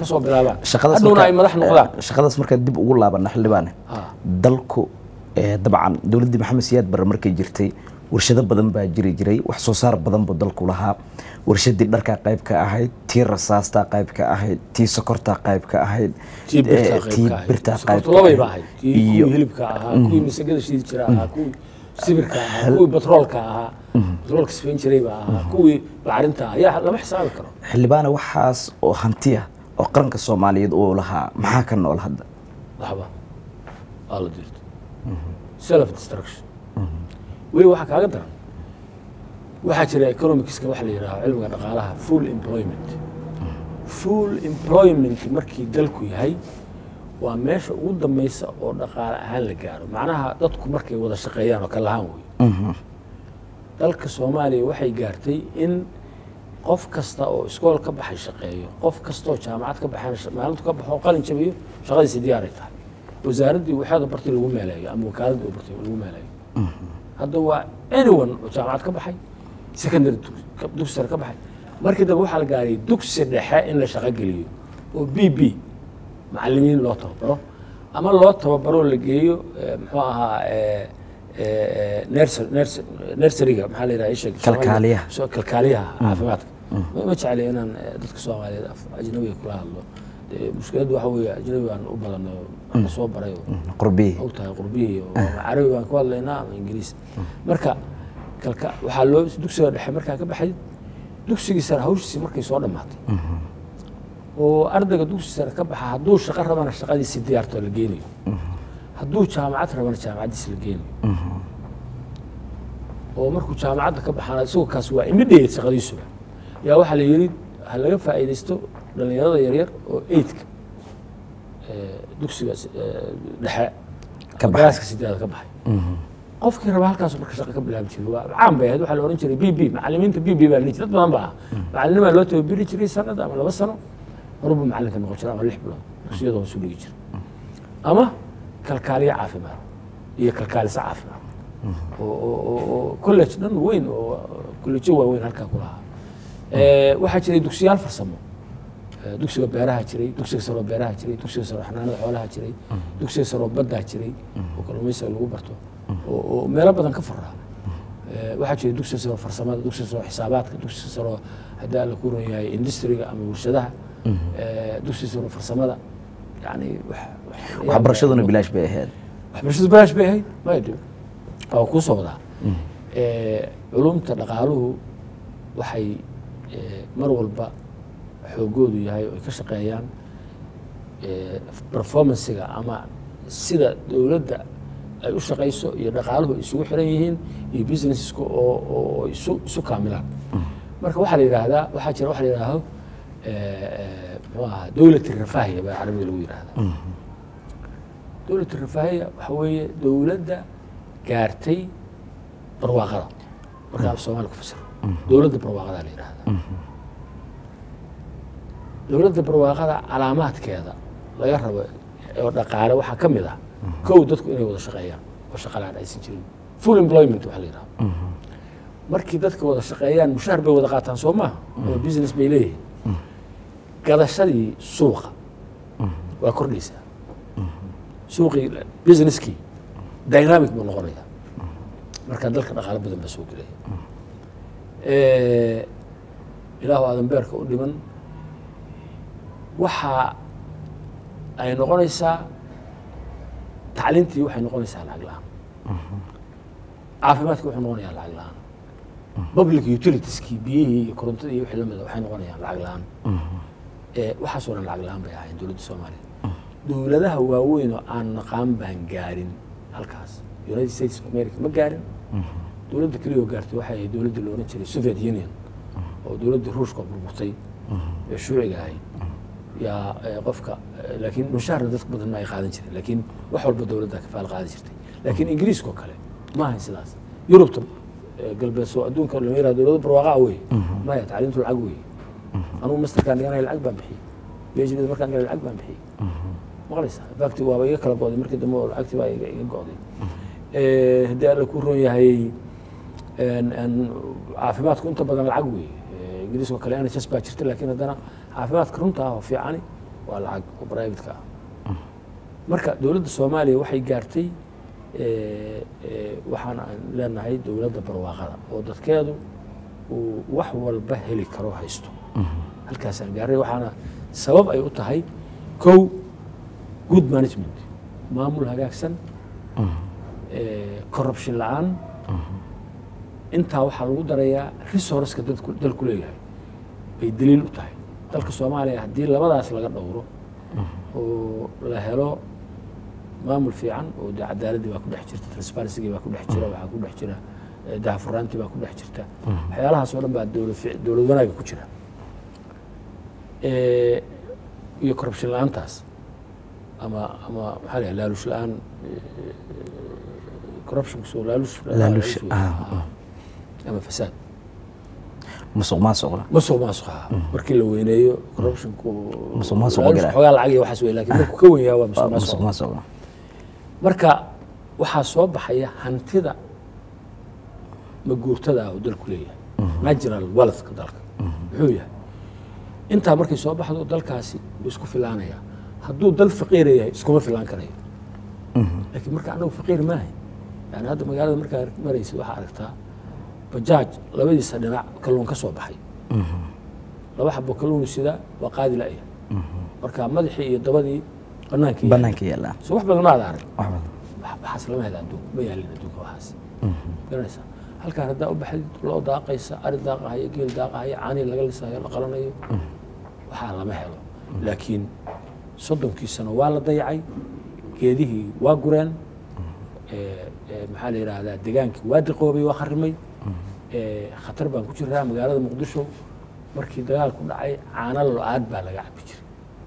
soo bilaabaan hadhowna ay madax noqdaan shaqadaas marka dib ugu laabanna xildhibaane dalku dabcan dawladda Maxamed Siyaad Barre markay jirtay warshado badan baa jiray wax soo saar badan buu dalku lahaa warshadii dharka qayb ka ahayd tii rasaasta qayb ka ahayd tii sokorta qayb ka ahayd tii birta qayb ka ahayd iyo hilibka ahaa kuwii masagada shidi jira ahaa kuwii sibirka ahaa kuwii batroolka ahaa batroolka sifin jiray baa ahaa kuwii bacrinta ayaa lama xisaabi karo xildhibaane waxaas oo hantiya oo qaranka Soomaaliyeed oo lahaa maxaa ka nool hadda waxba alla dirto self destruction weli waxa kaaga daran waxaa jira economics-ka waxa la yiraahdo cilmiga dhaqaalaha full employment markii dalku yahay waa meesha ugu dambaysa oo dhaqaale ahaan la gaaro macnaha dadku markay wada shaqeeyaan oo kala ahaan way dalka Soomaaliya waxay gaartay in qof kasta oo iskool ka baxay shaqeeyo qof kasta oo jaamacad ka baxay maalintu ka baxo qalin jabiyo shaqadiisa diyaar ay tahay wasaaradii waxaad bartay lagu meeleeyo ama wakaaladii oo bartay lagu meeleeyo hadda waa anyone oo jaamacad ka baxay secondary dugsi sare ka baxay markii dambe waxaa la gaaray dugsi dhexe in la shaqo geliyo oo BB macallimiin loo tababaro ama loo tababaro la geeyo muxuu ahaa nurseryga maxaa la yiraahdaa kalkaaliyaha caafimaadka ma jecel inaan dadka Soomaaliyeed ajnabiga kula hadlo mushkiladu waxa weeye ajnabiga aan u badano aan soo baray qurbi oo tahay qurbi oo carabi baan ku hadlaynaa ama ingiriis marka kalka waxa loo dugsiga dhexe markaa ka baxay dugsiga sare hawshiisa markay soo dhamaatay oo ardayga dugsiga sare ka baxa hadduu shaqo rabana shaqadiisa diyaarto la geenayo hadduu jaamacad rabana jaamacadiisa la geenayo oo markuu jaamacadda ka baxana isagoo kaas waa immediate shaqadiisu yaa waxa la yiri ha laga faa'iideysto dhalinyarada yaryar oo 8ka dugsiga dhexe ka baxay sideed ka baxay qofkii raba halkaas marka shaqo ka bilaabi jiray waa caan bay ahayd waxa la oran jiray BB macallimiinta BB baa la jiray badan baa macallimiinta loo tababari jiray sanad ama 2 sano rubu macallinka noqon jiray ama 6 bilood dugsiyada hoos u dhigi jiray ama kalkaaliye caafimaad iyo kalkaalisa caafimaad oo college dhan weyn oo college weyn halka ku lahaa waxaa jiray dugsiyaal farsamo dugsiga beeraha jiray dugsiga sare beeraha jiray dugsiga sare xanaanada xoolaha jiray dugsiga sare badda jiray oo kalluumaysiga lagu barto oo meelo badan ka faraa waxaa jiray dugsiga sare farsamada dugsiga sare xisaabaadka dugsiga sare hadaa la ku rooyahay industry-ga ama warshadaha dugsiga sare farsamada yani waxbarashaduna bilaash bay ahayd waxbarashadu bilaash bay ahayd ma yidhi oo ku soo wadaa culumta dhaqaaluhu waxay mar walba xoogoodu yahay oo ka shaqeeyaan performance-ga ama sida dawladda ay u shaqeyso iyo dhaqaaluhu isugu xiran yihiin iyo business-ku oo isu kaamilaan marka waxa la yiraahdaa waxa jira waxa la yiraahdo dawlad rafaahiya baa carabiga lagu yiraahdaa dawlad rafaahiya waxa weeye dawladda gaartay barwaaqada marka Soomaaliya ku fasiro dawladda barwaaqada la yiraahdaa dawladda barwaaqada calaamaadkeeda laga rabo oo dhaqaale waxa kamid ah kow dadku inay wada shaqeeyaan oo shaqo la'aan aysan jirin full employment waxa la yiraahdaa markii dadka wada shaqeeyaan mushaar bay wada qaataan Soomaa oo business bay leeyihiin gadashadii suuqa waa kordhaysaa suuqii businesskii dynamic buu noqonayaa marka dalka dhaqaale badan baa soo gelaya ilaahu aadan beerka u dhiman waxa ay noqonaysaa tacliintii waxay noqonaysaa lacag la'aan caafimaadka wuxuu noqonayaa lacag la'aan public utilitieskii biyihii iyo korontadii iyo wixii lamida waxay noqonayaan lacag la'aan waxaasoo dhan lacag la'aan bay ahayn dowladda Soomaaliya dowladaha waaweyn oo aan naqaan baan gaarin halkaas United States of America ma gaarin dowladda kaliya oo gaartay waxay ahayd dowladda la oran jiray Soviet Union oo dowladda Ruushka burburtay ee shuuciga ahayd yaa qofka laakiin mushaar dadka badan ma ay qaadan jirin laakiin wax walba dowladda ka faal qaadan jirtay laakiin Ingiriiska kale ma ahayn sidaas Yurubta galbeed soo adduunka la yiraahdo dowladda barwaaqo way ma ay tacliintu lacag way anu masterkan yana lacag baan bixiyay PhD markaan galay lacag baan bixiyay maqlaysa baagti waa iga kala gooday markii dambe lacagti baa iga gooday hadii la ku roon yahay caafimaadku inta badan lacag way Ingiriiska kale ana baa jirta laakiin haddana caafimaadka runta ah oo fiican waa lacag oo private-ka marka dowladda Soomaaliya waxay gaartay waxaan leenahay dowladda barwaaqada oo dadkeedu uu wax walba heli karo haysto halkaas aan gaaray waxaana sabab ay u tahay kow good management maamul hagaagsan corruption la'aan intaa waxaa lagu darayaa resource-ka dalku leeyahay bay daliil u tahay dalka Soomaaliya haddii labadaas laga dhowro oo la helo maamul fiican oo cadaaladii baa ku dhex jirta transparency baa ku dhex jira waxaa ku dhex jira daahfurnaantii baa ku dhex jirta waxyaalahaas oo dhan baa dowlad wanaagga ku jira iyo corruption la'aantaas ama maxaa la laaluush la'aan corruption soo laaluush ama fasaad musuq maasuqa markii la weyneeyo corruptionku musuq maasuqa xogaa lacag iyo waxaas weey laakiin markuu ka weyn yahay waa musuq maasuqa marka waxaa soo baxaya hantida maguurtada oo dalku leeyahay natural wealth-ka dalka muxuu yahay intaa markay soo baxdo dalkaasi wuu isku filaanaya hadduu dal faqiir yahay iskuma filaan karayo laakiin marka anagu faqiir maahay yani hadda magaalada markaa maraysid waxaa aragtaa bajaaj labadiisa dhinac kalluun ka soo baxay laba xabo kalluun sida waa qaadi la'ya marka madaxii iyo dabadii banaanka yaala soo wax badan ma arag waxaas lama hela adduunka ma yaalin adduunka waxaas garanaysa halkaan haddaa u baxay loo daaqaysa ari daaqahaya geel daaqahaya caani laga lisayo la qalanayo waxaa lama helo laakiin 30 sano waa la dayacay geedihii waa gureen maxaa la yiraahdaa deegaankii waa diqoobay waa kharimay khatar baan ku jiraa magaalada Muqdisho markii dagaal ku dhacay caana lo-aad baa laga cabi jiray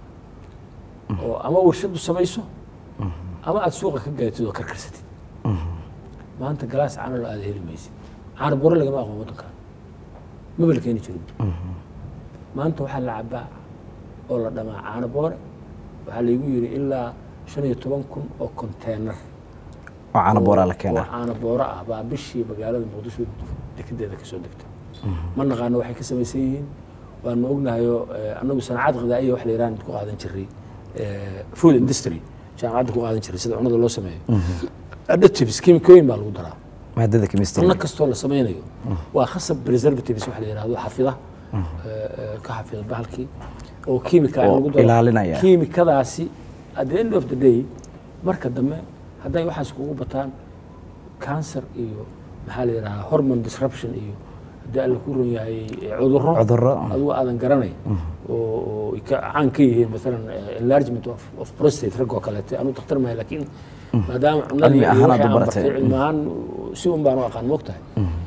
oo ama warshadu samayso ama aad suuqa ka gaatid oo karkarsatid maanta galaas caana lo-aad heli maysid caana bore lagama aqoon waddankan maba la keeni jirin maanta waxaa la cabaa oo la dhamaa caana boore waxaa laygu yidhi ilaa 15,000 oo container oo caana boora la keenaa caana boora ah baa bishii magaalada Muqdisho dekedeeda ka soo degta ma naqaano waxay ka samaysan yihiin waan ognahay anagu sanacad qadaa'iya wax la yiraan ku qaadan jiray food industry jaamacadda ku qaadan jiray sida cunada loo sameeyo additives kimikooyin baa lagu daraa maadada chemistry cunno kastoo la sameynayo waa khasab preservatives wax la yiraahdo xafida ka xafida bahalkii oo kiimika lagu daro ilaalinaya kiimikadaasi at the end of the day marka dambe hadday waxaas kugu bataan cancer iyo maxaa la yiraahdaa hormone disruption iyo haddii alla ku ron yahay cudurro adigu aadan garanay oo caan ka yihiin maalan enlargement of prostate rag oo kaleete anu dhakhtar maahay laakiin maadaama cunadii cilmi ahaan si un baan u aqaan moogtahay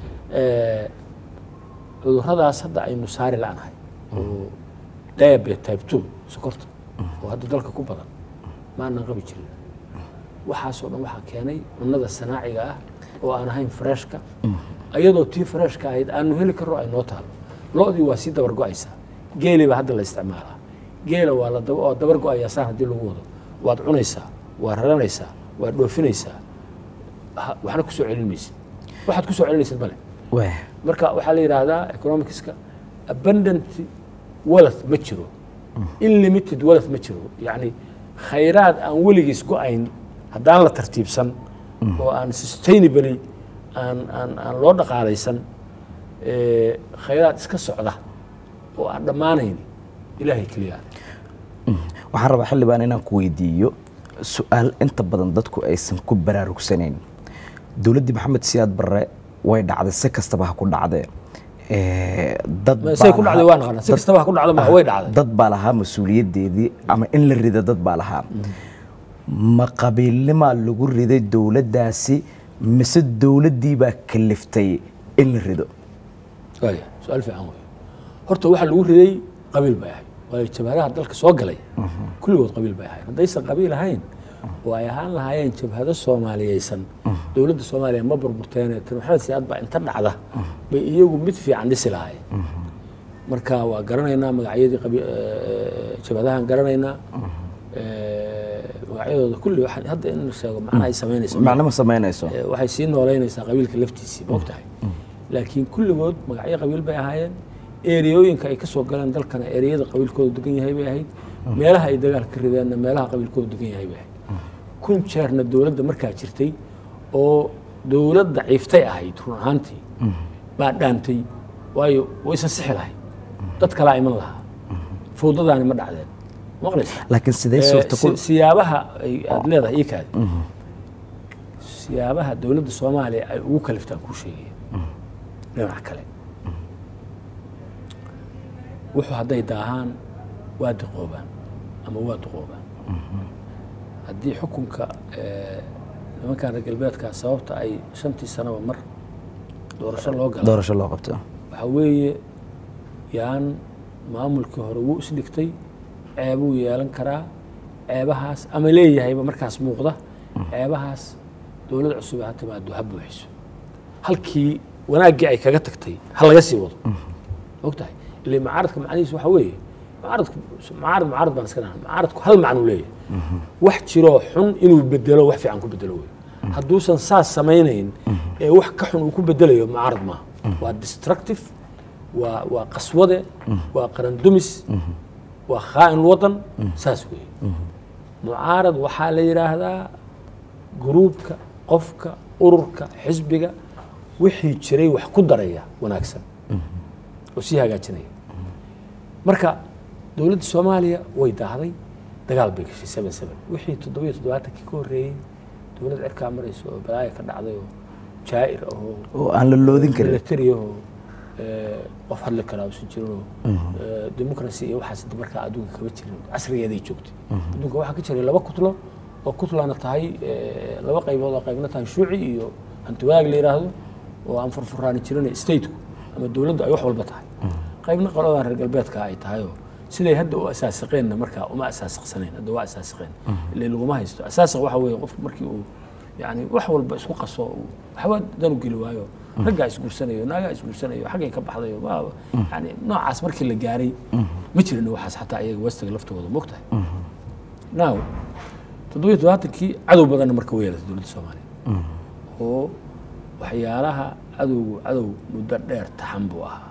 cudurradaas hadda aynu saari la'nahay oo diabetes type 2 sokorta oo hadda dalka ku badan maanan qabi jirin waxaasoo dhan waxaa keenay cunnada sanaaciga ah oo aan ahayn freshka ayadoo tii freshka ahayd aanu heli karro ay noo taalo lo'dii waa sii dabar go'aysaa geelii baa hadda la isticmaalaa geela waa dabar go'ayaa saan haddii lagu wado waad cunaysaa waad raranaysaa waad dhoofinaysaa waxna ku soo celin maysid waxaad ku soo celinaysid male marka waxaa la yidhaahdaa economicska abundant wealth ma jiro unlimited wealth ma jiro yacni khayraad aan weligiis go'ayn haddaan la tartiibsan oo aan sustainably aan loo dhaqaalaysan khayraad iska socda oo aan dhammaanayn ilaahay keliya waxaan rabaa xildhibaan inaan ku weydiiyo su'aal inta badan dadku aysan ku baraarugsanayn dowladdii maxamed siyaad barre way dhacday si kastaba ha ku dhacdee dad baa lahaa mas-uuliyaddeedii ama in la rida dad baa lahaa ma qabiilnimaa lagu riday dowladdaasi mise dowladdii baa kaliftay in la rido su-aal fiican wey horta waxaa lagu riday qabiil bay ahayd waayo jabhadaha dalka soo galay kulligood qabiil bay ahayd haddaysan qabiil ahayn oo ay ahaan lahaayeen jabhado soomaaliyeysan dowladda Soomaaliya ma burburteene maxamed siyaad baa inta dhacda bay iyagu mid fiican dhisi lahaayeen marka waa garanaynaa magacyadii jabhadahan garanaynaa magacyadooda kulli waxaan hadda in la sheego macna ay sameynayso macna ma sameynayso waxay sii nooleynaysaa qabiilka laftiisii moogtahay laakiin kulligood magacyo qabiil bay ahaayeen ereyooyinka ay ka soo galeen dalkana ereyada qabiilkooda degan yahay bay ahayd meelaha ay dagaal ka rideenna meelaha qabiilkooda degan yahay bay ahayd kun jeerna dowladda markaa jirtay oo dowlad daciiftay ahayd run ahaantii baa dhaantay waayo waysan sixi lahayd dad kalaa iman lahaa fowdadaani ma dhacdeen maqlaysa laakiin sidee suurtagal siyaabaha aad leedahay ii kaadi siyaabaha dowladda Soomaaliya ay ugu kaliftaan ku sheegaya dhinaca kale wuxuu hadday daahaan waa diqoobaan ama waa duqoobaan haddii xukunka nimankan reer galbeedka sababta ay 5 sanaba mar doorasho loo qabto waxa weeye yaan maamulkii hore wuu isdhigtay ceebuu yeelan karaa ceebahaas ama leeyahayba markaas muuqda ceebahaas dowlad cusub ha timaado ha buuxiso halkii wanaaggii ay kaga tagtay ha laga sii wado ogtahay ilaa mucaaradka macnihiisu waxa weeye mucaarad baan iska dhahnaa mucaaradku hal macno leeyahay wax jiroo xun inuu bedelo wax fiican ku bedelo wey hadduusan saas samaynayn ee wax ka xun uu ku bedelayo mucaarad maaha waa destructive waa qaswade waa qaran dumis waa khaa'in wadan saas weeye mucaarad waxaa la yidhaahdaa gruubka qofka ururka xisbiga wixii jiray wax ku daraya wanaagsan oo sii hagaajinaya marka dowladda Soomaaliya way daahday dagaal bay gashay 77 wixii 77 ka horeeyay dowlad cirka marayso oo balaaya ka dhacday oo jaa'ir oo aan la loodin karin military qof hadla kala oo jiro democracy iyo waxa sidii marka adduunka kaba jirin casriyeeday joogtay adduunka waxa ka jiray laba kutlo oo kutlana tahay laba qaybood oo qaybna tahay shuuci iyo hantiwaag la yiraahdo oo aan furfuraan jirin state ama dowladda ay wax walba tahay qaybna qolada reer galbeedka ay tahay oo siday hadda u asaasaqeenna marka uma asaasaqsaneen hadda waa asaasaqeen ilaa lagu ma haysto asaasaq waxa weeye qof markii uu yani wax walba isku qaso waxba dan u geli waayo ragga isguursanayo naaga isguursanayo xagay ka baxdayo yani noocaas markii la gaaray ma jirin waxaas xataa ayaga wastaga laftooda moogtahay now 77kii cadow badan marka weeyay dowladda Soomaaliya oo waxyaalaha cadow muddo dheer taxan buu ahaa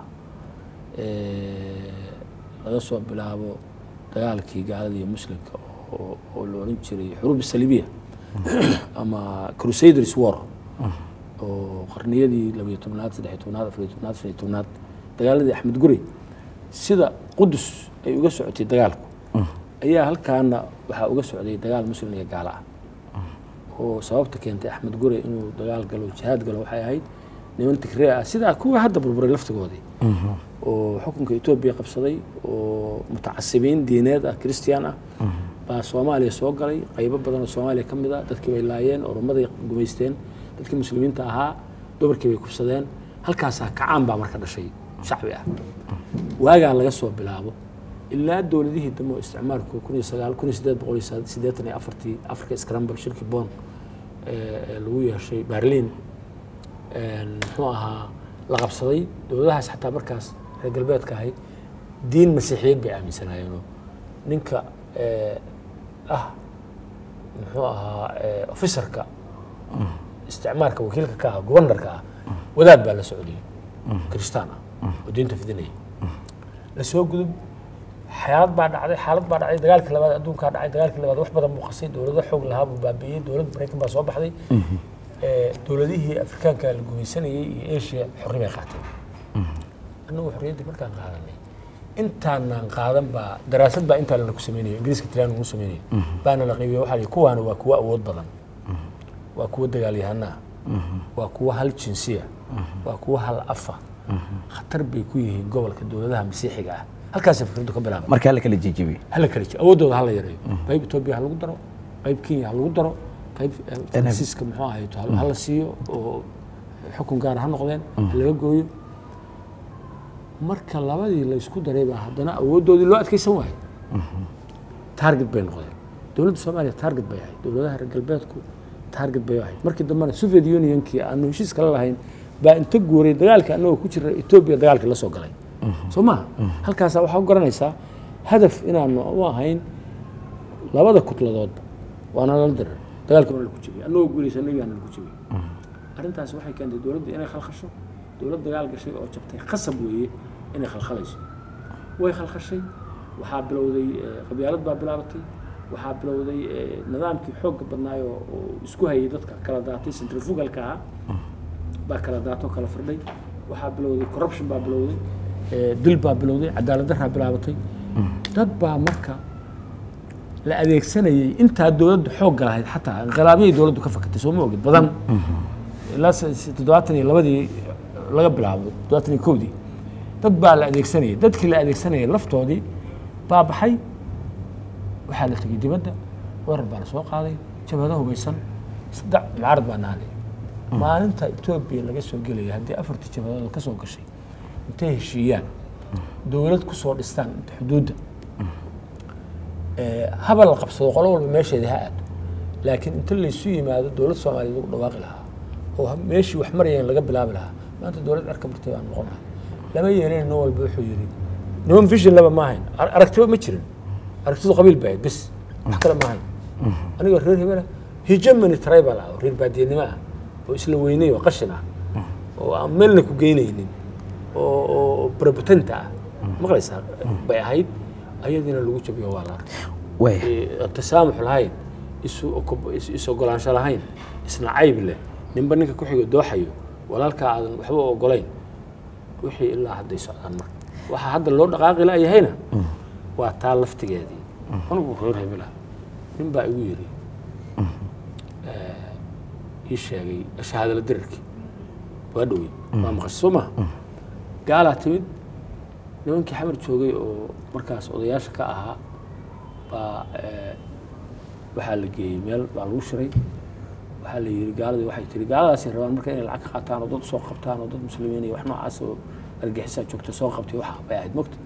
laga soo bilaabo dagaalkii gaalada iyo muslimka oo la oran jiray xuruub saliibiya ama crusaders war oo qarniyadii 12aad 13aad 14aad 15aad dagaaladii Axmed Guri sida Qudus ay uga socotay dagaalku ayaa halkaana waxa uga socday dagaal muslim iyo gaal ah oo sababta keentay Axmed Guri inuu dagaal galo jihaad galo waxay ahayd niman Tigray ah sida kuwa hadda burburay laftigoodii oo xukunka Itoobiya qabsaday oo mutacasibiin diineed ah Kiristiyaan ah baa Soomaaliya soo galay qaybo badan oo Soomaaliya kamid ah dadkii way laayeen oromaday gumaysteen dadkii muslimiinta ahaa dumarkii way kufsadeen halkaas kacaan baa marka dhashay shacbi ah waaga laga soo bilaabo ilaa dowladihii damo isticmaalku 1884 Afrika Scramble shirki Bonn lagu yeeshay Berlin muxuu ahaa la qabsaday dowladahaas xataa markaas reer galbeedka ahay diin masiixiyad bay aaminsanaayeen ninka muxuu ahaa officerka isticmaalka wakiilka ka ah governorka ah wadaad baa la socday kristaan ah oo diinta fidinaya la soo gudub xaalad baa dhacday dagaalkii labaad adduunka dhacay dagaalkii labaad wax badan buu qasay dowladda xoog lahaa buu baabiiyay dowladda Mareykan baa soo baxday dowladihii Afrikaanka la gumaysanayay iyo Asia xorriyad qaateen annagu xorriyadii markaan qaadanay intaanaan qaadan baa daraasad baa inta la ku sameeyay Ingiriiska Tiraan uu sameeyay baana la qiimeeyay waxa ay kuwaana waa kuwa awood badan waa kuwa dagaalyahana waa kuwa hal jinsiya waa kuwa hal afa khatar bay ku yihiin gobolka dowladaha masiixiga ah halkaas fikradu ka bilaabay marka la kala jijibi awoodooda hal yareeyo qayb Itoobiya lagu daro qayb Kenya lagu daro qayb Fransiiska muxuu ahayd hal siiyo oo xukun gaar ah noqdeen laga gooyo marka labadii la isku daray baa haddana awoodoodii loo adkeysan waayay target bay noqdeen dowladda Soomaaliya target bay ahayd dowladaha reer galbeedku target bay ahayd markii dambana Soviet Unionkii aanu heshiis kala lahayn baa inta guuray dagaalka anagoo ku jira Itoobiya dagaalkii la soo galay Soomaa halkaas waxa u garanaysaa hadaf inaanu u ahayn labada kutladood waana la diray dagaalka la ku jibay anagoo guulaysanay aan la ku jibay arintaas waxay keentay dowladda inay khalkhasho dowlad dagaal gashay oo jabtay qasab weeye inay khalkhalayso way khalkhashay waxaa bilowday qabyaalad baa bilaabatay waxaa bilowday nidaamkii xoogga badnaayo oo isku hayay dadka kala daatay centrifugalka ah baa kala daato kala firdhay waxaa bilowday corruption baa bilowday dil baa bilowday cadaalad darraa bilaabatay dad baa marka la adeegsanayay intaa dowladda xoogga lahayd xataa inqilaabyay dowladdu ka fakatay soo ma ogid badan ilaa 72 laga bilaabo 71 dad baa la adeegsanayay dadkii la adeegsanayay laftoodii baa baxay waxaa la tegay dibadda warar baa la soo qaaday jabhado hubaysan saddex mucaarad baa naanay maalinta Ethiopia laga soo gelaya haddii 4 jabhadood ka soo gashay intay heshiiyaan dowlad ku soo dhistaan xuduudda habal qabsado qolo walba meesheeda ha aado laakiin inta la isu yimaado dowlad Soomaaliyeed ugu dhawaaqi lahaa oo meeshii wax marayeen laga bilaabi lahaa maanta dowlad arka bartay baan noqon lahaa lama yeelin noo walba wuxuu yiri niman vision laba ma ahayn aragtiba ma jirin aragtidu qabiil bayd bis wax kale ma ahayn aniga reer hebela hegemony tribal ah reer baadiyenimo ah oo isla weynay oo qashin ah oo aan meelna ku geynaynin oo prepotent ah maqlaysaa bay ahayd ayadina lagu jabiyo waa la arkay way tasaamux lahayn isu ogolaansho lahayn isna cayb leh ninba ninka ku xigo dooxayo walaalka aadan waxba ogolayn wixii ilaa hadday socdaan marka waxa hadda loo dhaqaaqi laayahayna waa taa laftigeedii anigu reer hebela nin baa igu yiri ii sheegay shahaadada dirarkii waa dhowey waa maqashay soo ma gaalaa timid nimankii xamar joogay oo markaas odayaasha ka ahaa baa waxaa la geeyey meel baa lagu shiray waxaa la yiri gaaladii waxay tiri gaaladaasi rabaan marka inay lacag qaataan oo dad soo qabtaan oo dad muslimiin iyo wax noocaas oo argixisa joogta soo qabtay waxa bay ahayd mogta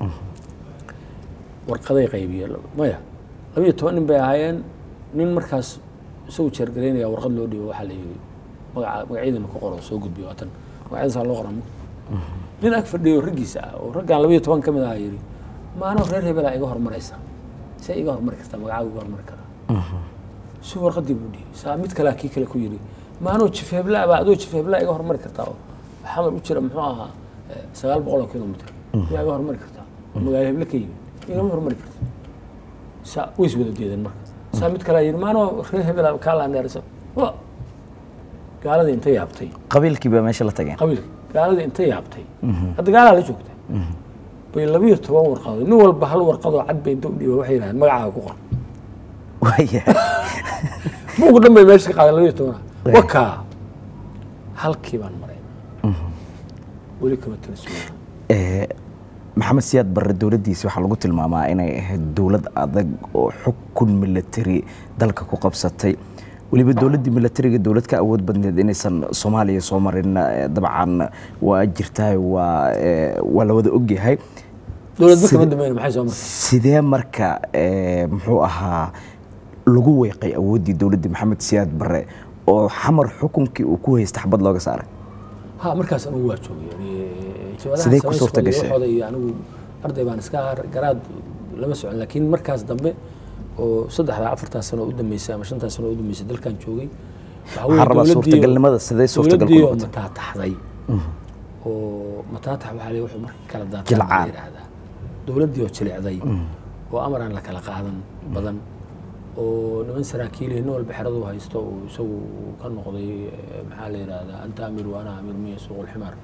warqaday qaybiyeen maya 12 nin bay ahaayeen nin markaas isagu jeergareynaya warqad loo dhiibo waxaa la yiri magaciidana ku qoro soo gudbiyo watan magaciisa loo qoran nin ag fadhiyo raggiisa ah oo raggan 12 ka mid ah yiri maano reer hebel iga hormaraysa say iga hormar kartaa magacaaga iga hormar karaa si warqadii buu dhigay saa mid kale kii kale ku yiri maano jifeebla baa adoo jifeebla iga hormar kartaa oo xamar u jira muxuu ahaa 900 kilomitir iga hormar kartaa magaalo hebla ka yimid iga hormar kartaa saa weys wada deedan marka saa mid kale yiri maano reer hebel ka la neerso gaalada inta yaabtay qabiilkii baa meesha la tageen qabiil gaalada inta yaabtay hadda gaalada la joogta bay 12 warqadood nin walba hal warqad oo cad bay inta u dhiibay waxay yiraahdeen magacaaga ku qor waya buugu dhanbay meesha ka qaaday 12 waka halkii baan maray weli kama tirsan maxamed siyaad barre dowladdiisa waxaa lagu tilmaamaa inay ahayd dowlad adag oo xukun military dalka ku qabsatay waliba dowladdii militariga dowlad ka awood badneed inaysan Soomaaliya soo marin dabcan waa jirtaa waa la wada ogyahay dowladda kama dambeeyay maxay soo martay sidee marka muxuu ahaa lagu weeqay awooddii dowladda maxamed siyaad barre oo xamar xukunkii uu ku haystay xabad looga saaray ha markaas anigu waa joogay sidee ku suurta gashay anigu arday baan iska garaad lama socon laakiin markaas dambe oo 3-4 sano u dhameysay ama 5 sano u dhameysay dalkan joogay waxa raba suurtagalnimada sidee suurtagal ku noqotay mataataxday oo mataatax waxa la wuxuu markii kala daatay yiraahdaa dowladdii oo jilicday oo amaran la kala qaadan badan oo niman saraakiil ah nool baxradu haysto oo isagu ka noqday maxaa la yiraahdaa anta amir wa ana amir miya suuq ximar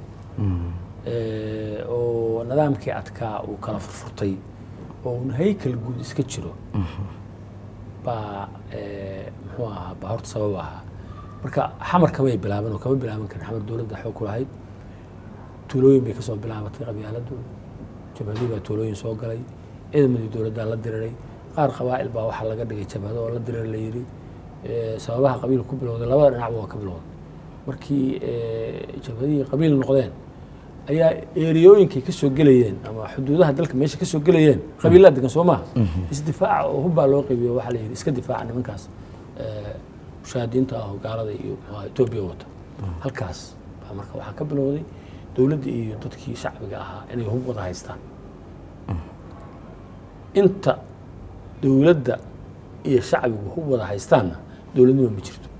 oo nidaamkii adkaa uu kala furfurtay oo haykal guud iska jiro baa muxuu ahaa baa horta sabab ahaa marka xamar kamay bilaaban oo kama bilaaban karin xamar dowladda xoog ku lahayd tuulooyin bay kasoo bilaabatay qabyaaladu jabhadii baa tuulooyin soo galay ciidamadii dowladda la diriray qaar qabaa'il baa waxaa laga dhigay jabhado oo la dirir la yiri sababaha qabiil ku bilowday labada dhinac waa ka bilowday markii jabhadii qabiil noqdeen ayaa eeriyooyinkii ka soo galayeen ama xuduudaha dalka meesha ka soo galayeen qabiilada degan Soomaaliya isdifaac oo hubba loo qaybiyo waxa la yiri iska difaac nimankaas shaadiinta oo gaalada iyo Itoobiya wata halkaas baa marka waxa ka bilowday dowladda iyo dadkii shacbiga ahaa inay hub wada haystaan inta dowladda iyo shacbigu hub wada haystaanna dowladnimo ma jirto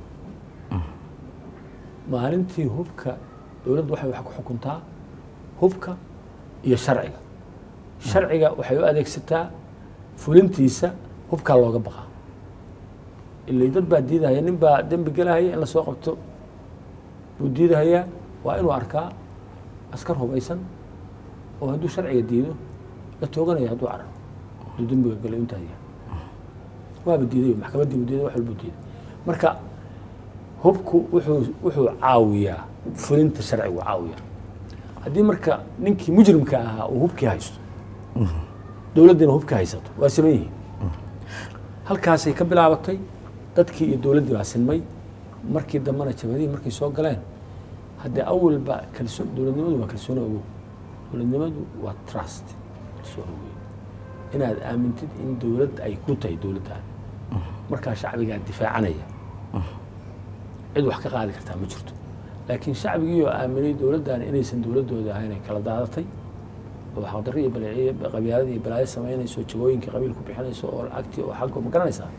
maalintii hubka dowladdu waxay wax ku xukuntaa hubka iyo sharciga waxay u adeegsataa fulintiisa hubkaa looga baqaa ilaa dad baa diidahaya nin baa dembi gelahaya in la soo qabto buu diidahayaa waa inuu arkaa askar hubaysan oo hadduu sharciga diido la tooganaya hadduu cararo hadduu dembiga galay intaa yahay waaba diiday maxkamaddii buu diiday wax walbuu diiday marka hubku wuxuu caawiyaa fulinta sharcigu caawiyaa haddii marka ninkii mujrimka ahaa uu hubkii haysto dowladdiina hubka haysato waa siman yihiin halkaasay ka bilaabatay dadkii iyo dowladdii baa sinmay markii dambena jabhadihii markay soo galeen haddii awalba dowladnimadu waa kalsooni ogow dowladnimadu waa trust kalsooni ogow inaad aamintid in dowlad ay ku tahay dowladdaada markaa shacbigaa difaacanaya cid wax ka qaadi kartaa ma jirto laakiin shacbigii oo aaminay dowladdan inaysan dowladdooda ahayn ay kala daadatay oo xaqdarri iyo baleeciye qabyaalada iyo balaayo samaynayso jagooyinkii qabiil ku bixinayso oo lacagtii oo xaggo ma garanaysaa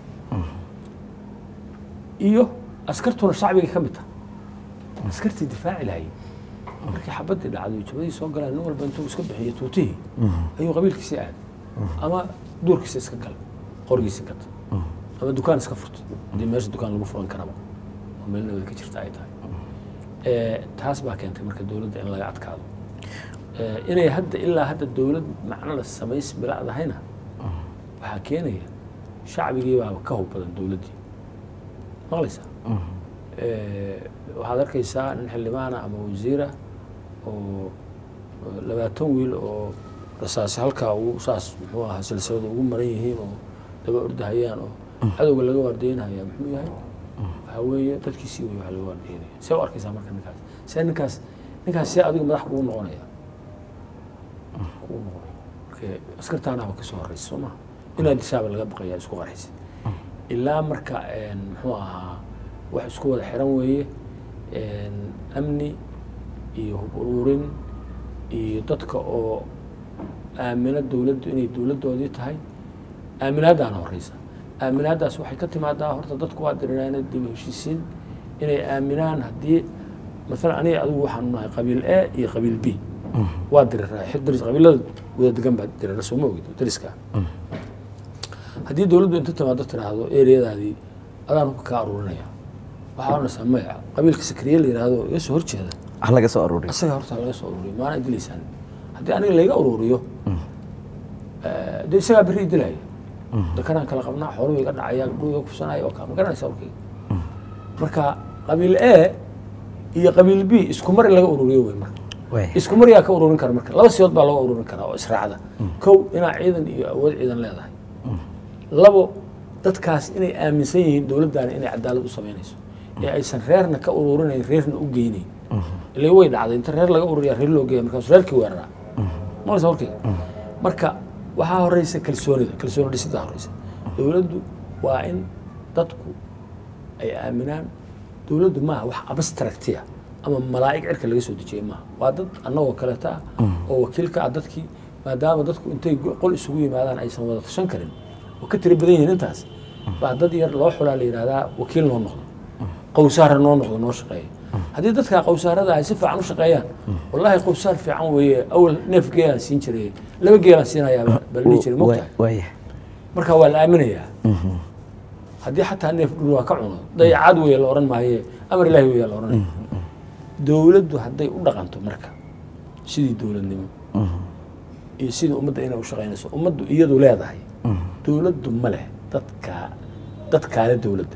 iyo askartuna shacbiga ka mid taha askartii difaaci lahayd markii xabaddii dhacday jabadii soo galaan nin walba intuu iska bixiyo tuutihii ayuu qabiilkiisii aaday ama duurkiisa iska galay qorigiisi gata ama dukaan iska furtay haddii meesha dukaan lagu furan karaba oo meel nabad ka jirta ay tahay taas baa keentay marka dowladda in laga adkaado inay ilaa hadda dowlad macno la samays bilacdahayna waxaa keenaya shacbigii baaba ka hub badan dowladdii maqlaysaa waxaad arkaysaa nin xildhibaana ama wasiira oo 20 wiil oo rasaasi halkaa saas muxuu ahaa silsilada ugu maran yihiin oo daba ordahayaan oo cadowga laga waardeynaya muxuu yahay waxaa weeye dadkiisii wey waxa laga waardeynaya see u arkaysaa marka ninkaas see adiga madax kugu noqonaya marka askartaanaaba kasoo horeysa soo maha inaad disaaba laga baqaya isku qarxaysid ilaa marka muxuu ahaa wax isku wada xiran weeye amni iyo hub ururin iyo dadka oo aamina dowladdu inay dowladdoodii tahay aaminaaddaana horeysa aaminaaddaas waxay ka timaadaa horta dadku waa diriraan dib u heshiisiin inay aaminaan haddii maalan aniga adigu waxaanu nahay qabiil A iyo qabiil B waa diriraa daris qabiilada wada degan baa dirira soo ma ogid dariska haddii dowladdu inta timaado tiraahdo ereyadaadii adaan hubka kaa aruurinaya waxaa oranaysaa maya qabiilka sakriye la yidhaahdo iga soo horjeeda laga soo aruuriyo asaga horta laga soo aruuriyo maana dilaysaan haddii aniga layga aruuriyo dee isagaa berri dilaya dakanaan kala qabnaa xooluhu iga dhacaya gabdhuhu iga kufsanaya oo ma garanaysaa warkayga marka qabiil A iyo qabiil B isku mar in laga ururiyo wey marka isku mar yaa ka ururin kara marka laba siyood baa laga ururin karaa oo israacda kow inaa ciidan iyo awood ciidan leedahay labo dadkaas inay aaminsan yihiin dowladdaani inay cadaalad u samaynayso ee aysan reerna ka ururinayn reerna u geynayn ilaa way dhacday inta reer laga ururiyaa reer loo geeya markaas reerkii weeraraa malaysa warkayga marka waxaa horeysa kalsooni dhisiddaa horeysa dowladdu waa in dadku ay aaminaan dowladdu maaha wax abstractiya ama malaa'ig cirka laga soo dejiyay maaha waa dad annagoo kaleeta ah oo wakiil ka ah dadkii maadaama dadku intay qol isugu yimaadaan aysan wada tashan karin oo ka tiri badan yihiin intaas baa dad yar loo xulaa la yidhahdaa wakiil noo noqdo qowsaara noo noqdo noo shaqeeya haddii dadkaa qowsaarada ay si fiican u shaqeeyaan wallaahi qowsaar fiican weeye awal neef geelaan siin jiray 2 geelaan siinayaa baa la dhihi jiray mogtahay marka waa la aaminayaa haddii xataa neef dhul waa ka cuno dayacaad weeye la odhan maaye amar ilaahi weeye la odhanaya dowladdu hadday u dhaqanto marka sidii dowladnimo iyo sidii ummadda inay u shaqaynayso ummaddu iyadu leedahay dowladdu ma leh dadkaale dowladda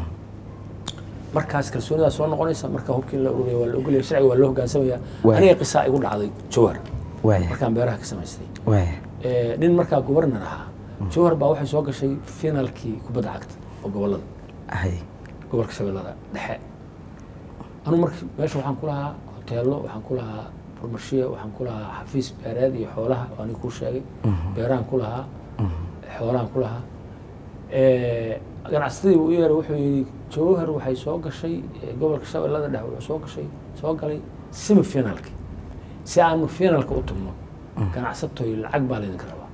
markaas kalsoonidaa soo noqonaysa marka hubkii la ururiya waa la ogolaya sharciga waa loo hogaansamayaa aniga qisaa igu dhacday jawhar markaan beeraha ka samaystay nin markaa gobarnar ahaa jawhar baa waxay soo gashay finaalkii kubadda cagta oo gobollada gobolka shabeellada dhexe anuu marka meesha waxaan ku lahaa hoteello waxaan ku lahaa farmashiya waxaan ku lahaa xafiis beereed iyo xoolaha oo aniga kuu sheegay beerahan ku lahaa xoolahan ku lahaa ganacsadii u yeeray wuxuu yidhi jawhar waxay soo gashay gobolka shabeellada dhexe wuxuu soo galay semi finaalki si aanu finaalka u tagno ganacsatoy lacag baa laydinka rabaa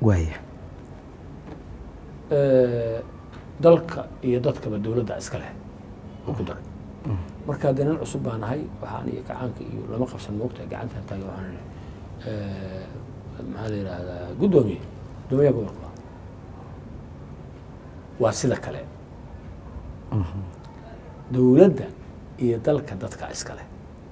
dalka iyo dadkaba dowladda iska leh uu ku daray marka dee nin cusub baan ahay waxaan iyo gacaanka iyo lama qabsan moogtahay gacantaan taagay waxaan maxaa la yidhaahdaa guddoomiyaha gobolka waa sida kale dowladda iyo dalka dadka iskale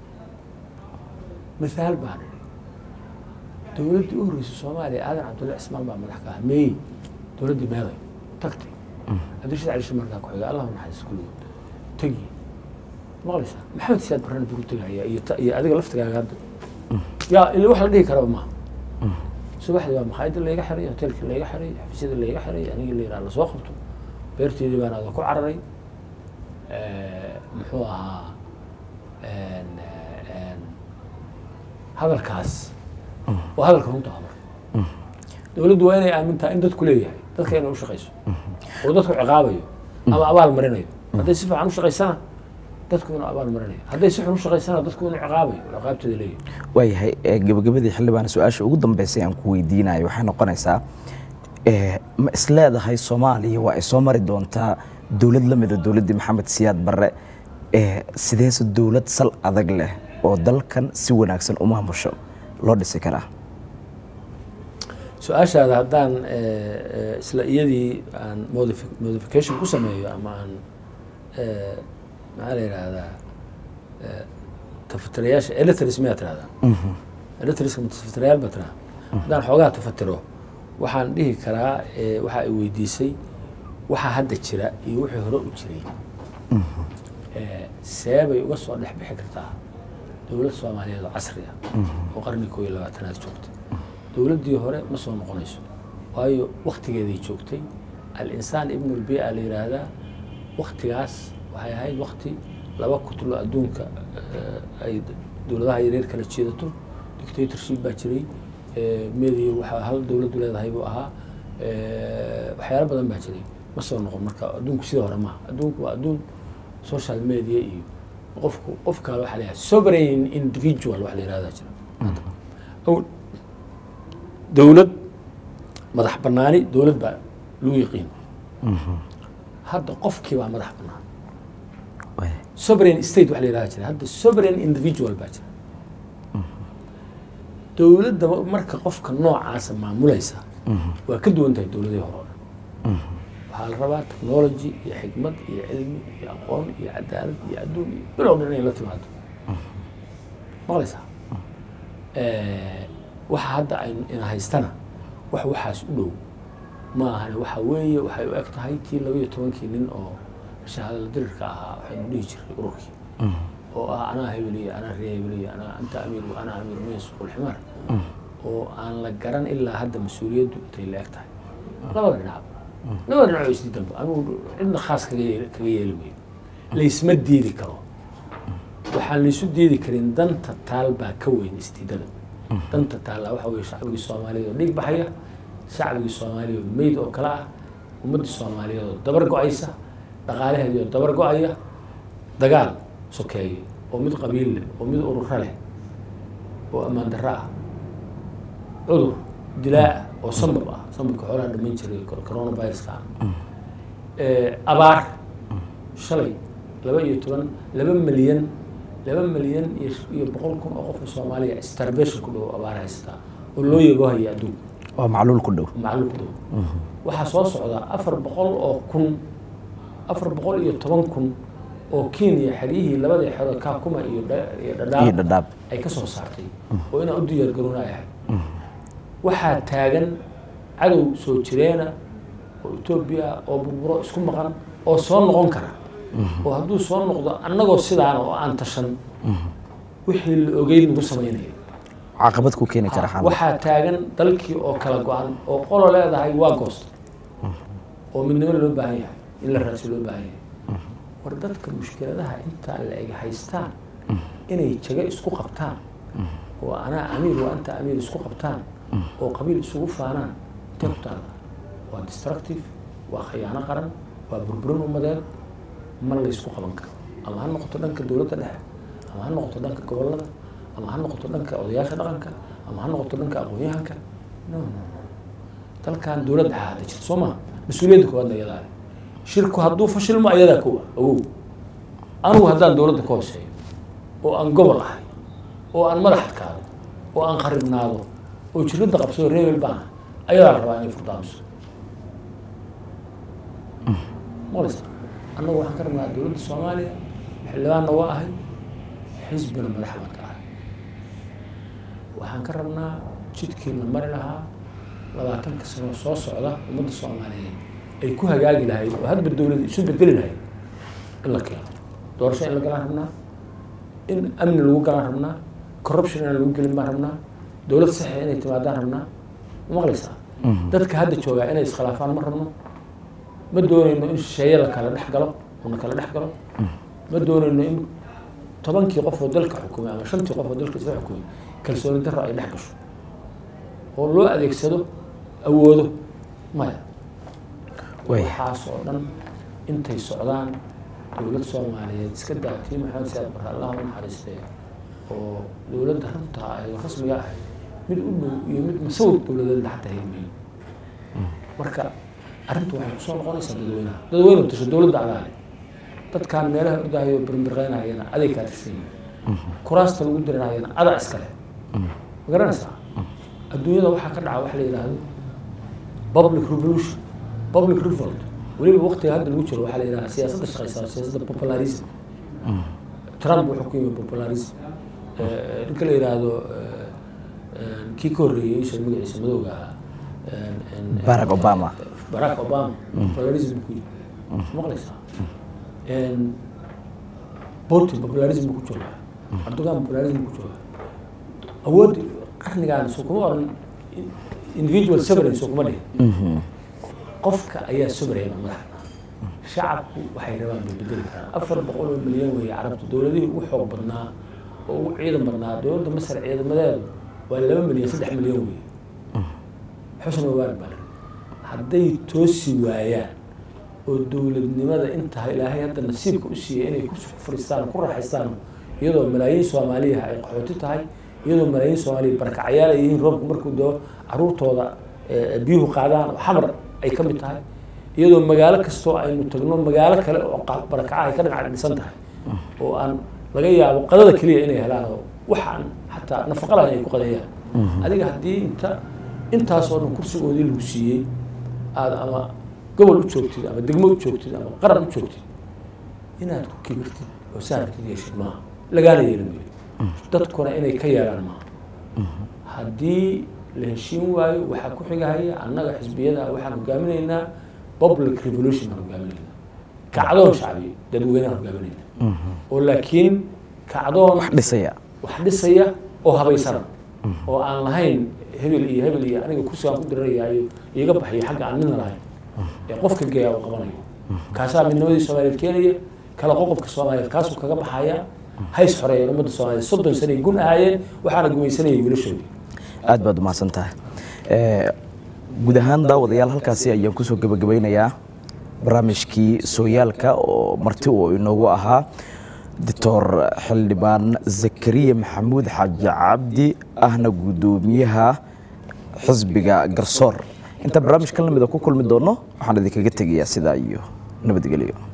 mithaal baan idhi dowladdii u horreysay soomaaliya aadan cabdulla cismaan baa madax ka ah meey dowladdii meeday tagtay cabdirashiid cali shir markaa ku xiga allahu naxariis kulligood tegi maqlaysaa maxamed siyaad barrana buu ku tegaya iyo adiga laftigaaga hadda yaa ila wax la dhihi karaba maaha subaxdii waa makhaayadda layga xiray hoteelkii layga xiray xafiisyada layga xiray anigii la yidhaha lasoo qabto beerteedii baan ada ku cararay muxuu ahaa hadalkaas waa hadalka runta ah marka dowladdu waa inay aamintaa in dadku leeyahay dadka inay u shaqayso oo dadku ciqaabayo ama abaal marinayo hadday si fiican u shaqaysana dadku inuu abaal marinayo hadday si xun u shaqaysana dadku inuu ciqaabayo ciqaabteeda leeyahay waayahay gabagabadii xildhibaan su-aasha ugu dambeysay aan ku weydiinayo waxay noqonaysaa ma isleedahay soomaaliya waa ay soo mari doontaa dowlad la mida dowladdii maxamed siyaad barre sideese dowlad sal adag leh oo dalkan si wanaagsan u maamusho loo dhisi karaa su-aashaada haddaan isla iyadii aan modification ku sameeyo ama aan maxaa la yidhaahdaa tafatirayaasha electris miyaa tirahdaa electriska mutafatirayaal baa tiraha haddaan xoogaa tafatiro waxaan dhihi karaa waxa ay weydiisay waxaa hadda jira iyo wixii hore u jiray see bay uga soo dhex bixi kartaa dowlad soomaaliyeed oo casri ah oo qarni 21aad joogtay dowladdii hore ma soo noqonayso waayo waktigeeday joogtay al-insaan ibnu lbia la yidhaahdaa waktigaas waxay ahayd wakti laba kutlo adduunka ay dowladaha yaryar kala jeedato dictatorship baa jiray media waxaa hal dowladdu leedahay buu ahaa waxyaalo badan baa jiray ma soo noqon marka adduunku sida hore maaha adduunku waa adduun social media iyo qofka waxaa leeyahay sovereign individual wax la yidhahdaa jira dowlad madax banaani dowlad baa lagu yaqiin hadda qofkii baa madax banaan sovereign state wax la yidhahdaa jira hadda sovereign individual baa jira dowladda marka qofka noocaasa maamulaysa waa ka duwan tahay dowladihii hore oo dhan waxaa la rabaa technology iyo xikmad iyo cilmi iyo aqoon iyo cadaalad iyo adduun iyo bilow dhan inay la timaado maqlaysaa waxa hadda ayna haystana waxaas u dhow ma ahane waxa weeye waxay u eg tahay tii 12 nin oo shahaadada dirirka ahaa waxaynu dhihi jiray ururkii oo ah anaa hebeliya anaa ree hebeliya anaa anta amiir wa anaa amiir meys ulximaar oo aan la garan ilaa hadda mas-uuliyaddu intay la eg tahay labada dhinac oo isdiidanba anugu cidna khaas kaga yeeli mayo laysma diidi karo waxaan laysu diidi karin danta taal baa ka weyn isdiidada danta taalla waxa weeye shacbigii soomaaliyeed oo dhiig baxaya shacbigii soomaaliyeed oo meyd oo kale ah ummaddii soomaaliyeed oo dabar go-aysa dhaqaalaheedii oo dabar go-aya dagaal sokeeye oo mid qabiil leh oo mid urura leh oo ammaan darro ah cudur dilaa oo sambab ah sambabka xoolaha dhamayn jiray coronaviruska abaar shalay 2 milyan iyo 100,000 oo qofka Soomaaliya starvation ku dhow abaar haysta oo loo yago haya adduunka waa macluul ku dhow waxa soo socda 410,000 oo Kenya xariyihii labada xero Kakuma iyo Dadaab ay ka soo saartay oo inaan u diyaar garoonayahay waxaa taagan cadow soo jireena oo Ethiopia oo burburo isku maqan oo soo noqon kara oo hadduu soo noqdo annagoo sidaan oo aan tashan wixii la ogeyn lagu samaynayo caqabad ku keeni kara xaalad waxaa taagan dalkii oo kala go-an oo qolo leedahay waa goost oo midnimo loo baahan yahay in la raadsi loo baahan yahay war dadka mushkiladaha intaa la eg haystaan inay jago isku qabtaan oo anaa amiir waa anta amiir isku qabtaan oo qabiil isugu faanaan intay ku taala waa destructive waa khiyaano qaran waa burburin ummadeed ma la isku qaban karo ama ha noqoto dhanka dowladda dhexe ama ha noqoto dhanka gobollada ama ha noqoto dhanka odayaasha dhaqanka ama ha noqoto dhanka aqoon-yahanka no dalkan dowladda hadda jirto soo maha mas-uuliyadda koowaadna iyadaa leh shirku hadduu fashilmo ayadaa kowa awow anugu haddaan dowladda ka hooseeyo oo aan gobol ahay oo aan madax adkaado oo aan qaribnaado oo jiridda qabsado reebel baan ayadaa la rabaa inay furdaamiso maqlaysa annagu waxaan ka rabnaa dowladda soomaaliya xildhibaanna waa ahay xisbina madaxbaan ka ahay waxaan ka rabnaa jidkii la mari lahaa 20 sano soo socda ummadda soomaaliyeed ay ku hagaagi lahayd oo hadba dowladda isu bedeli lahayd in la keeno doorasho in la galaan rabnaa in amni lagu galaan rabnaa corruption in lagu gelin baan rabnaa dowlad saxiix inay timaadaan rabnaa maqlaysaa dadka hadda joogaa inay iskhilaafaan ma rabno ma doonayno in shisheeye la kala dhex galo oo na kala dhex galo ma doonayno in 10 qof oo dalka xukumay ama 5 qof oo dalka isla xukumay kalsooni darro ay dhex gasho oo loo adeegsado awoodo maya waxaas oo dhan intay socdaan dowlad soomaaliyeed iska daatay maxamed siyaad barre allah u naxariistay oo dowladda runta ah ee rasmiga ah mid u dhow iyo mid masawir dowladeed xataa helmay marka arrintu waxay ku soo noqonaysaa dadweynaha tasho dowladda cadaale dadkaan meelaha ordaayo birbireynayana adeeg kaa tirsan yihiin kuraasta lagu dirinayana adaa iskale ma garanaysaa adduunyada waxaa ka dhaca waxa la yidhaahdo public revolution public revolt weliba waqtiga hadda lagu jiro waxaa la yidhahdaa siyaasadda shaqaysaa siyaasadda popularism Trump wuxuu ku yimi popularism ninka la yidhaahdo kii ka horreeyey isha magaciisa madowga Barack Obama popularism ku yimi maqlaysaa Putin popularism ku jooga Erdogan popularism ku jooga awood qarnigan soo kuma oran individual sovereignty soo kuma dhihin qofka ayaa sovereign madaxda shacabku waxay rabaan bedeli karaan 400 milyan way carabtu dowladihii ugu xoog badnaa oo ugu ciidan badnaa dowladda Masar ciidamadeedu waa 2 milyan 3 milyan way xusn mubarak baa hadday toosi waayaan oo dowladnimada inta ilaahay hadda nasiibka u siiyay inay ku fariistaan ku raaxaystaan iyadoo malaayiin Soomaaliya ay qaxooti tahay iyadoo malaayiin Soomaaliya barakacayaal ay yihiin roobku markuu doo caruurtooda biyuhu qaadaan xamar ay ka mid tahay iyadoo magaalo kastoo aynu tagno magaalo kale oo barakaca ay ka dhinac dhisan tahay oo aan laga yaabo qadada kaliya inay helaan oo waxaan xataa nafaqo lahayn ay ku qadeeyaan adiga haddii intaas oo dhan kursigoodii lagu siiyey aad ama gobol u joogtid ama degmo u joogtid ama qaran u joogtid inaad ku kibirtid oo saartid yeeshid maaha lagaana yeelin dadkuna inay ka yeelaan maaha haddii la heshiin waayo waxaa ku xigahaya annaga xisbiyada waxaan hogaaminaynaa public revolution aan hogaaminaynaa kacdoon shacbi dadweynaha hogaaminaynaa oo laakiin kacdoon wax dhisaya oo habaysan oo aan lahayn hebel iyo aniga kursigaan ku diranayaa iyo iga baxayo xagga aan midna lahayn ee qofka geeya oo qabanayo kaasaa midnimadii Soomaaliyeed keenaya kala qoqobka Soomaaliyeed kaasuu kaga baxaya hays xoreeyay ummadda Soomaaliyeed 30 sano gun ahaayeen waxaana gumaysanayay wiilashoodii aad baad umahadsan tahay guud ahaan daawadayaal halkaasi ayaan kusoo gabagabeynayaa barnaamijkii sooyaalka oo marti uu inoogu ahaa Dr. Xildhibaan Zakariya Maxamuud Xaaji Cabdi ahna gudoomiyaha xisbiga Garsoor inta barnaamijkan lamida ku kulmi doono waxaan idinkaga tegayaa sidaa iyo nabadgelyo